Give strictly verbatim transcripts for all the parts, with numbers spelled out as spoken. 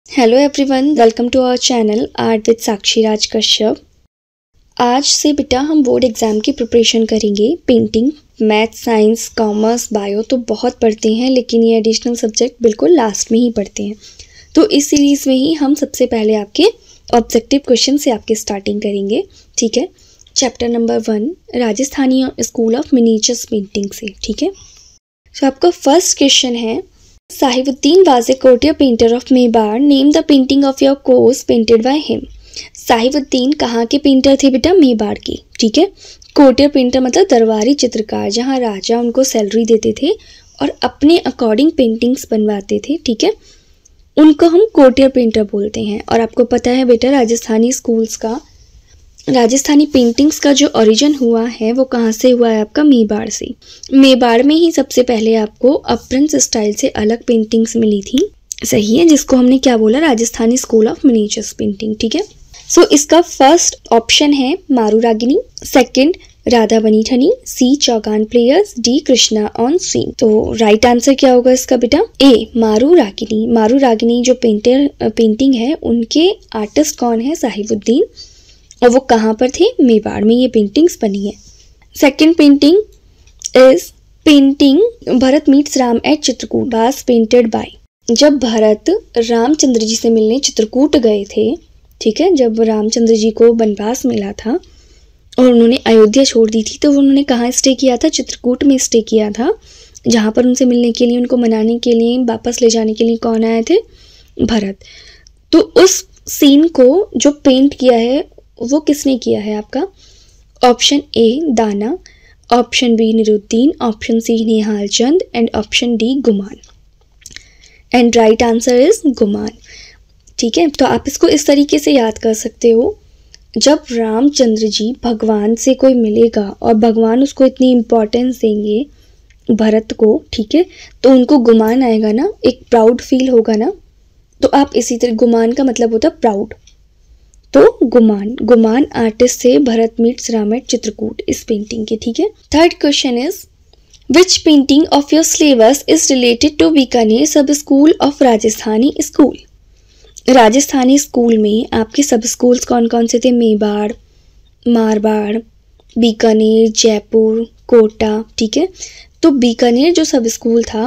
Hello everyone, welcome to our channel art with Sakshi Raj Kashyap. आज से बेटा हम बोर्ड एग्ज़ाम की प्रिपरेशन करेंगे। Painting, math, science, commerce, bio तो बहुत पढ़ते हैं, लेकिन ये एडिशनल सब्जेक्ट बिल्कुल लास्ट में ही पढ़ते हैं। तो इस सीरीज़ में ही हम सबसे पहले आपके ऑब्जेक्टिव क्वेश्चन से आपके स्टार्टिंग करेंगे। ठीक है, chapter number one, Rajasthani school of miniatures painting से। ठीक है, तो आपका फर्स्ट क्वेश्चन है, Sahibuddin was a courtier painter of Mewar, name the painting of your course painted by him. Sahibuddin कहाँ के पेंटर थे बेटा? मेवाड़ की। ठीक है, कोटियर पेंटर मतलब दरबारी चित्रकार, जहाँ राजा उनको सैलरी देते थे और अपने अकॉर्डिंग पेंटिंग्स बनवाते थे। ठीक है, उनको हम कोटियर पेंटर बोलते हैं। और आपको पता है बेटा, राजस्थानी स्कूल्स का, राजस्थानी पेंटिंग्स का जो ओरिजिन हुआ है वो कहाँ से हुआ है? आपका मेवाड़ से। मेवाड़ में ही सबसे पहले आपको अपरंस स्टाइल से अलग पेंटिंग्स मिली थी। सही है, जिसको हमने क्या बोला? Rajasthani school of miniatures painting. ठीक है, सो so, इसका फर्स्ट ऑप्शन है Maru Ragini, second Radha Bani Thani, C Chaugan players, D Krishna on swing. तो राइट आंसर क्या होगा इसका बेटा? ए मारू रागिनी। मारू रागिनी जो पेंटर पेंटिंग है, उनके आर्टिस्ट कौन है? साहिबुद्दीन, और वो कहाँ पर थे? मेवाड़ में ये पेंटिंग्स बनी है। Second painting is painting Bharat meets Ram at Chitrakoot, was painted by. जब भरत रामचंद्र जी से मिलने चित्रकूट गए थे, ठीक है, जब रामचंद्र जी को वनवास मिला था और उन्होंने अयोध्या छोड़ दी थी, तो उन्होंने कहाँ स्टे किया था? चित्रकूट में स्टे किया था, जहाँ पर उनसे मिलने के लिए, उनको मनाने के लिए, वापस ले जाने के लिए कौन आए थे? भरत। तो उस सीन को जो पेंट किया है वो किसने किया है आपका? Option A Dana, option B Niruddin, option C Nihal Chand and option D Guman. And right answer is Guman. ठीक है, तो आप इसको इस तरीके से याद कर सकते हो, जब रामचंद्र जी भगवान से कोई मिलेगा और भगवान उसको इतनी इम्पोर्टेंस देंगे भरत को, ठीक है, तो उनको गुमान आएगा ना, एक प्राउड फील होगा ना। तो आप इसी तरह, गुमान का मतलब होता है प्राउड, तो गुमान गुमान आर्टिस्ट से भरत मीट्स राम एट चित्रकूट इस पेंटिंग के। ठीक है, third question is, which painting of your syllabus is related to Bikaner sub school of Rajasthani school. Rajasthani school में आपके सब स्कूल्स कौन कौन से थे? मेवाड़, मारवाड़, बीकानेर, जयपुर, कोटा। ठीक है, तो बीकानेर जो सब स्कूल था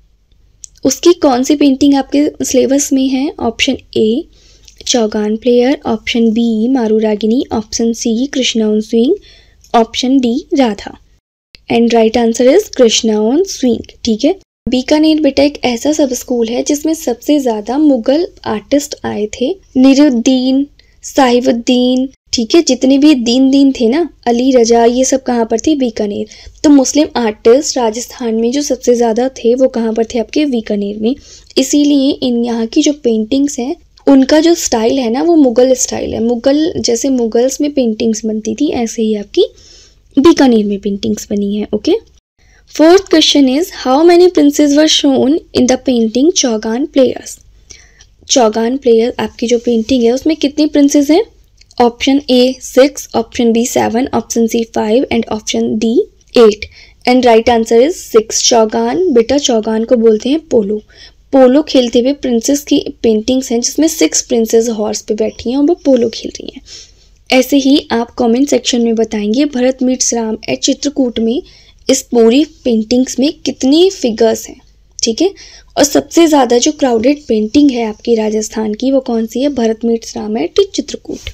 उसकी कौन सी पेंटिंग आपके सिलेबस में है? Option A Chaugan player, option B Maru Ragini, option C Krishna on swing, option D Radha. And right answer is Krishna on swing. ठीक है, बीकानेर बेटा एक ऐसा सब स्कूल है जिसमें सबसे ज्यादा मुगल आर्टिस्ट आए थे। निरुद्दीन, साहिबुद्दीन, ठीक है, जितने भी दीन दीन थे ना, अली रजा, ये सब कहाँ पर थे? बीकानेर। तो मुस्लिम आर्टिस्ट राजस्थान में जो सबसे ज्यादा थे वो कहाँ पर थे? आपके बीकानेर में। इसीलिए इन यहाँ की जो पेंटिंग्स हैं उनका जो स्टाइल है ना, वो मुगल स्टाइल है। मुगल, जैसे मुगल्स में पेंटिंग्स बनती थी, ऐसे ही आपकी बीकानेर में पेंटिंग्स बनी है। Okay, fourth question is, how many princes were shown in the painting Chaugan players. Chaugan player आपकी जो पेंटिंग है उसमें कितनी प्रिंसेस हैं? Option A six, option B seven, option C five and option D eight. And right answer is six. Chaugan बेटा, चौगान को बोलते हैं पोलो। पोलो खेलते हुए प्रिंसेस की पेंटिंग्स हैं जिसमें सिक्स प्रिंसेस हॉर्स पे बैठी हैं और वो पोलो खेल रही हैं। ऐसे ही आप कमेंट सेक्शन में बताएंगे भरत मीट्स राम एट चित्रकूट में इस पूरी पेंटिंग्स में कितनी फिगर्स हैं। ठीक है, और सबसे ज़्यादा जो क्राउडेड पेंटिंग है आपकी राजस्थान की, वो कौन सी है? Bharat meets Ram at Chitrakoot.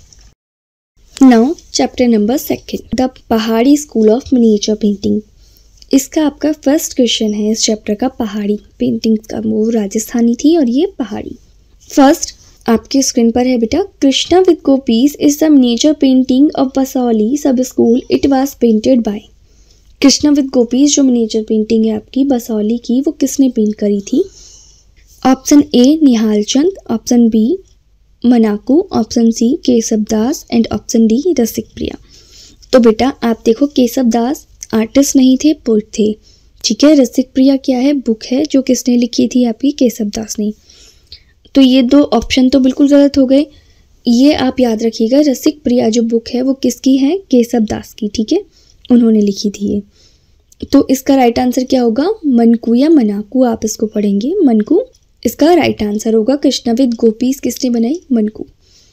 Now chapter number second, the Pahari school of miniature painting. इसका आपका फर्स्ट क्वेश्चन है इस चैप्टर का, पहाड़ी पेंटिंग का। वो राजस्थानी थी और ये पहाड़ी। फर्स्ट आपके स्क्रीन पर है बेटा, Krishna with gopis is the miniature painting of Basohli sub school, it was painted by. Krishna with gopis जो मिनिएचर पेंटिंग है आपकी बसौली की, वो किसने पेंट करी थी? Option A Nihal Chand, option B Manaku, option C Keshav Das and option D Rasik Priya. तो बेटा आप देखो, केशव दास आर्टिस्ट नहीं थे, पोएट थे। ठीक है, रसिक प्रिया क्या है? बुक है, जो किसने लिखी थी? आपकी केशव दास ने। तो ये दो ऑप्शन तो बिल्कुल गलत हो गए। ये आप याद रखिएगा, रसिक प्रिया जो बुक है वो किसकी है? केशव दास की। ठीक है, उन्होंने लिखी थी ये। तो इसका राइट आंसर क्या होगा? मनकू या मनाकू, आप इसको पढ़ेंगे मनकू। इसका राइट आंसर होगा कृष्णा विद गोपीज किसने बनाई? Manaku.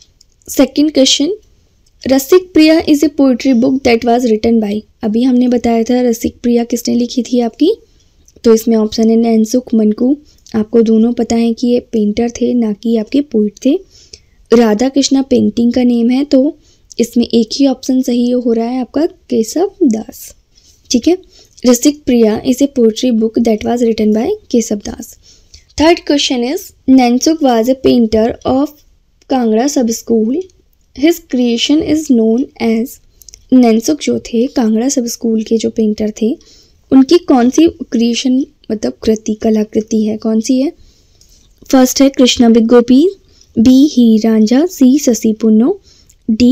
Second question, Rasik Priya is a poetry book that was written by. अभी हमने बताया था रसिक प्रिया किसने लिखी थी आपकी, तो इसमें ऑप्शन है नैनसुख मनकू। आपको दोनों पता है कि ये पेंटर थे ना कि आपके पोइट थे। राधा कृष्णा पेंटिंग का नेम है, तो इसमें एक ही ऑप्शन सही हो रहा है आपका केशव दास। ठीक है, Rasik Priya is a poetry book that was written by Keshav Das. Third question is Nainsukh was a painter of Kangra sub school, his creation is known as. Nainsukh जो थे कांगड़ा सब स्कूल के जो पेंटर थे, उनकी कौन सी क्रिएशन मतलब कृति कलाकृति है, कौन सी है? फर्स्ट है Krishna with gopi, B Heer Ranjha, C Sassi Punnu, D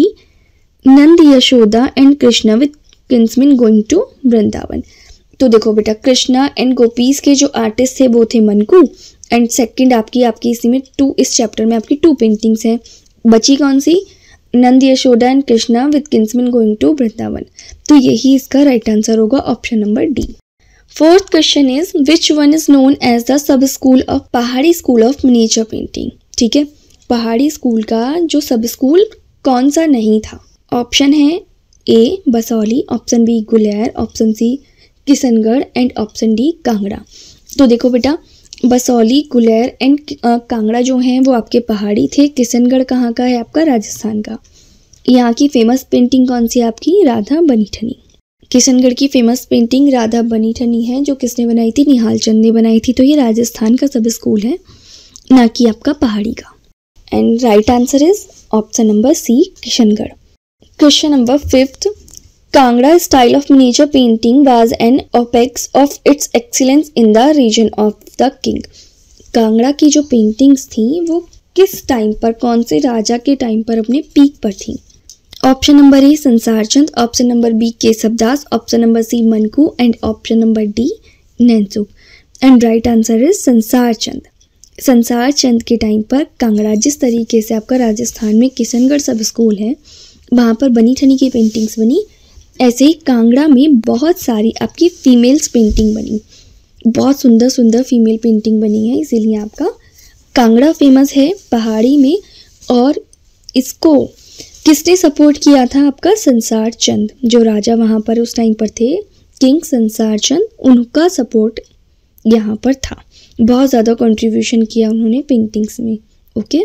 Nand Yashoda and Krishna with kingsmen going to Vrindavan. तो देखो बेटा, कृष्णा एंड गोपीज के जो आर्टिस्ट थे वो थे मनकू, एंड सेकंड आपकी आपकी इसी में टू इस चैप्टर में आपकी टू पेंटिंग्स हैं। बची कौन सी? Nand Yashoda and Krishna with kingsmen going to Vrindavan. तो यही इसका राइट आंसर होगा option number D. Fourth question is which one is known as the sub school of Pahari school of miniature painting. ठीक है, पहाड़ी स्कूल का जो सब स्कूल कौन सा नहीं था? ऑप्शन है A Basohli, option B Guler, option C Kishangarh and option D Kangra. तो देखो बेटा, बसौली, गुलेर एंड कांगड़ा जो हैं वो आपके पहाड़ी थे। किशनगढ़ कहाँ का है? आपका राजस्थान का। यहाँ की फेमस पेंटिंग कौन सी है आपकी? राधा बनीठनी। किशनगढ़ की फेमस पेंटिंग राधा बनीठनी है, जो किसने बनाई थी? निहाल चंद ने बनाई थी। तो ये राजस्थान का सब स्कूल है, ना कि आपका पहाड़ी का। And right answer is option number C Kishangarh. Question number fifth, Kangra style of miniature painting was an apex of its excellence in the reign of the king. Kangra की जो पेंटिंग्स थी वो किस टाइम पर, कौन से राजा के टाइम पर अपने पीक पर थी? Option number A Sansar Chand, option number B Keshav Das, option number C Manaku and option number D Nainsukh. And right answer is Sansar Chand. संसार चंद के टाइम पर कांगड़ा, जिस तरीके से आपका राजस्थान में किशनगढ़ सब स्कूल है वहाँ पर बनी ठनी की पेंटिंग्स बनी, ऐसे ही कांगड़ा में बहुत सारी आपकी फीमेल्स पेंटिंग बनी, बहुत सुंदर सुंदर फीमेल पेंटिंग बनी है। इसीलिए आपका कांगड़ा फेमस है पहाड़ी में। और इसको किसने सपोर्ट किया था? आपका संसार चंद, जो राजा वहाँ पर उस टाइम पर थे, किंग संसार चंद, उनका सपोर्ट यहाँ पर था। बहुत ज़्यादा कंट्रीब्यूशन किया उन्होंने पेंटिंग्स में। ओके,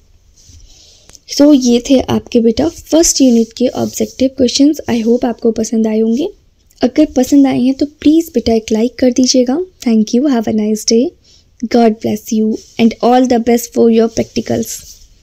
सो so, ये थे आपके बेटा फर्स्ट यूनिट के ऑब्जेक्टिव क्वेश्चंस। आई होप आपको पसंद आए होंगे। अगर पसंद आए हैं तो प्लीज़ बेटा एक लाइक कर दीजिएगा। Thank you, have a nice day, God bless you and all the best for your practicals.